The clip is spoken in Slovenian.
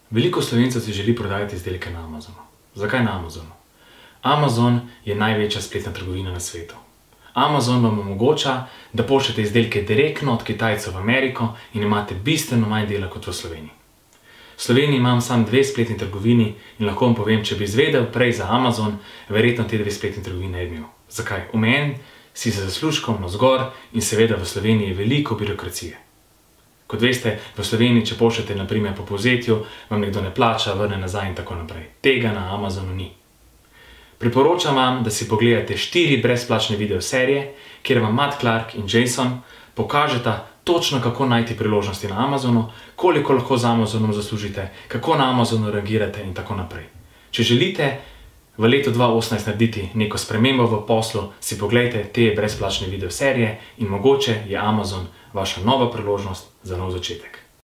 Veliko Slovencev si želi prodajati izdelke na Amazonu. Zakaj na Amazonu? Amazon je največja spletna trgovina na svetu. Amazon vam omogoča, da pošljete izdelke direktno od Kitajcev v Ameriko in imate bistveno manj dela kot v Sloveniji. V Sloveniji imam sam 2 spletni trgovini in lahko vam povem, če bi izvedel prej za Amazon, verjetno te 2 spletni trgovini ne bi imel. Zakaj? Omejen si za zaslužkom navzgor in seveda v Sloveniji je veliko birokracije. Kot veste, v Sloveniji, če pošljete na primer po povzetju, vam nekdo ne plača, vrne nazaj in tako naprej. Tega na Amazonu ni. Priporočam vam, da si pogledate 4 brezplačne videoserije, kjer vam Matt Clark in Jason pokažeta točno, kako najti priložnosti na Amazonu, koliko lahko z Amazonom zaslužite, kako na Amazonu reagirate in tako naprej. Če želite v letu 2018 narediti neko spremembo v poslu, si pogledajte te brezplačne videoserije in mogoče je Amazon vaša nova priložnost za nov začetek.